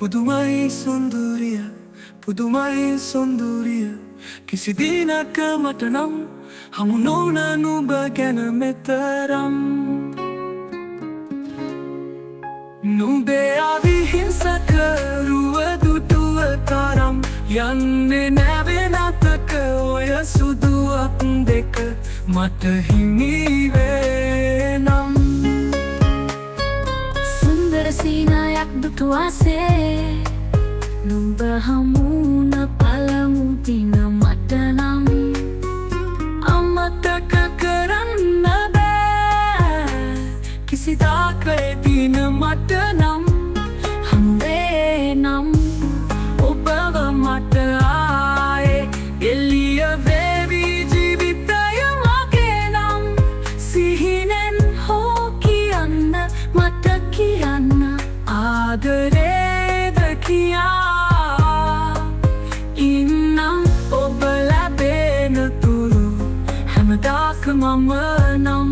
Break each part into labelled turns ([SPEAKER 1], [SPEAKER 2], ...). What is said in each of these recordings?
[SPEAKER 1] පුදුමයි සුන්දරිය පුදුමයි සුන්දරිය කිසි දිනක මට නම් හමු නොවන නුඹ ගැන මෙතරම් නුඹේ අවිහිංසක රුව දුටුව තරම් යන්නේ නැවෙන අතක ඔය සුදු අත් දෙක මට හිමි වේ නම්
[SPEAKER 2] සුන්දර සීනයක් දුටුවාසේ නුඹ හමුවුණ පළමු දින මට නම්
[SPEAKER 1] අමතක කරන්න බෑ කිසිදාක ඒ දින මට නම්
[SPEAKER 2] හමුවේ නම්
[SPEAKER 1] ඔබව මට ආයේ එළිය වේවි ජීවිතය මගේ නම්
[SPEAKER 2] සිහිනෙන් හෝ කියන්න මට කියන්න
[SPEAKER 1] ආදරේද කියා ඉන්නම් ඔබ ලැබෙන තුරු හැමදාක මම නම්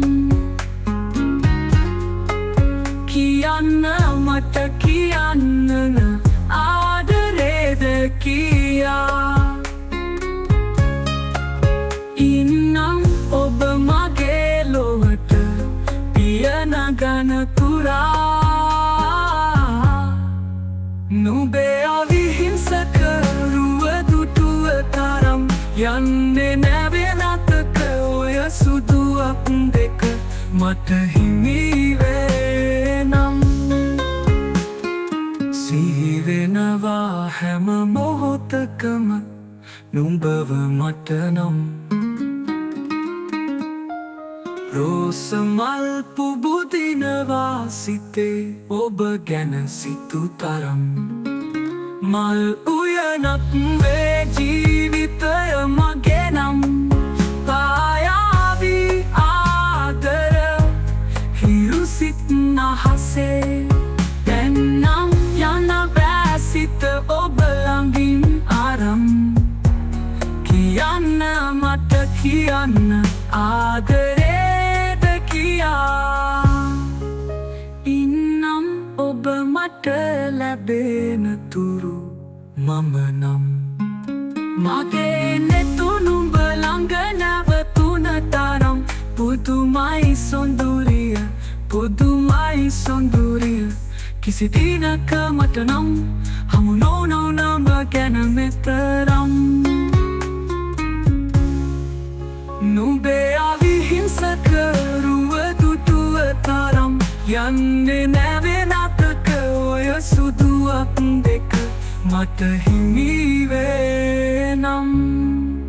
[SPEAKER 1] කියන්න මට කියන්න ආදරේද කියා ඉන්නම් ඔබ මගේ ලොවට පියනගන පුරා නුඹේ අවිහිංසක රුව දුටුව තරම් යන්නේ නැවෙන අතක ඔය සුදු අත් දෙක මට හිමි වේ නම් සිහි වෙනවා හැම මොහොතකම නුඹව මට නම් රෝස මල් පුබුදිනවා සිතේ ඔබ ගැන සිතු තරම් මල් උයනක් වේ ජීවිතය මගේ නම් පායාවි ආදර හිරු සිත් නහසේ දැන්නම් යන බෑ සිත ඔබ ළඟින් අරන් කියන්න මට කියන්න ආදරේද කියා ඉන්නම් ඔබ මට ලැබෙන තුරු මම නම් මගේ නෙතුන් නුඹ ළඟ නැවතුන තරම් පුදුමයි සොඳුරිය පුදුමයි සොඳුරිය කිසි දිනක මට නම් හමු නොවන නුඹ ගැන මෙතරම් නුඹේ අවිහිංසක රුව දුටුව තරම් යන්නේ නැවෙන අතක ඔය සුදු අත් දෙක මට හිමි වේ නම්